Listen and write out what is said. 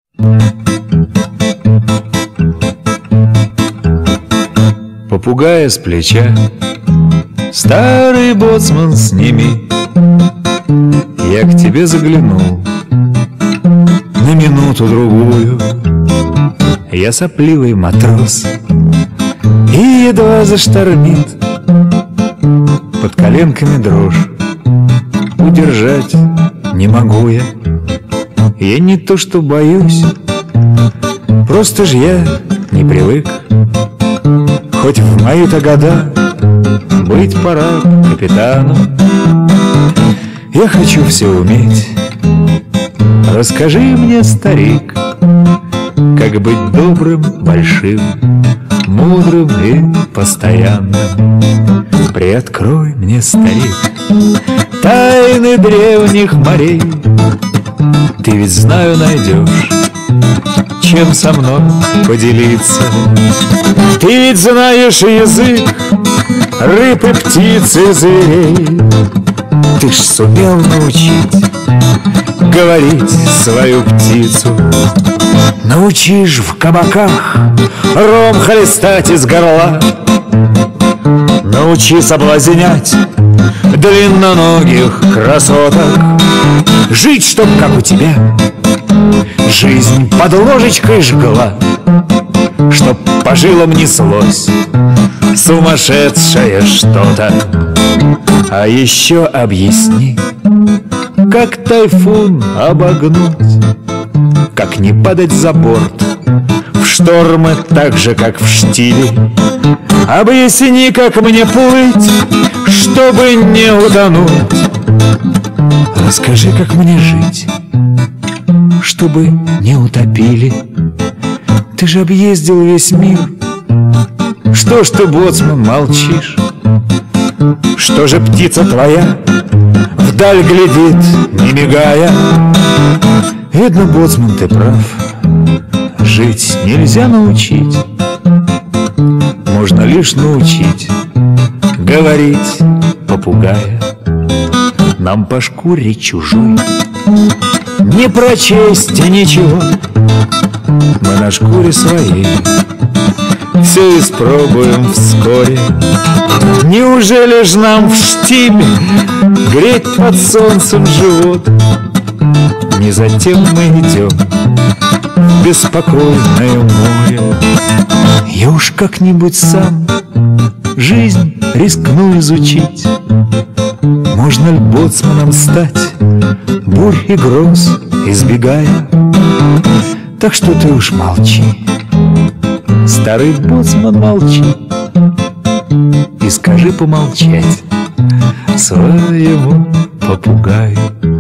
Попугая с плеча старый боцман сними. Я к тебе заглянул на минуту-другую. Я сопливый матрос, и едва заштормит под коленками дрожь. Удержать не могу я. Я не то что боюсь, просто ж я не привык. Хоть в мои-то года быть пора капитаном. Я хочу все уметь. Расскажи мне, старик, как быть добрым, большим, мудрым и постоянным. Приоткрой мне, старик, тайны древних морей. Ты ведь, знаю, найдешь, чем со мной поделиться. Ты ведь знаешь язык рыб и птиц и зверей. Ты ж сумел научить говорить свою птицу. Научишь в кабаках ром хлестать из горла. Научи соблазнять длинноногих красоток. Жить, чтоб как у тебя жизнь под ложечкой жгла, чтоб по жилам неслось сумасшедшее что-то. А еще объясни, как тайфун обогнуть, как не падать за борт в штормы так же, как в штиле. Объясни, как мне плыть, чтобы не утонуть. Расскажи, как мне жить, чтобы не утопили. Ты же объездил весь мир. Что ж ты, боцман, молчишь? Что же птица твоя вдаль глядит, не мигая? Видно, боцман, ты прав. Жить нельзя научить, можно лишь научить говорить попугая. Нам по шкуре чужой не прочесть ничего, мы на шкуре своей все испробуем вскоре. Неужели ж нам в штиле греть под солнцем живот? Не затем мы идем в беспокойное море. Я уж как-нибудь сам жизнь рискну изучить. Можно ли боцманом стать, бурь и гроз избегая? Так что ты уж молчи, старый боцман, молчи, и скажи помолчать своему попугаю.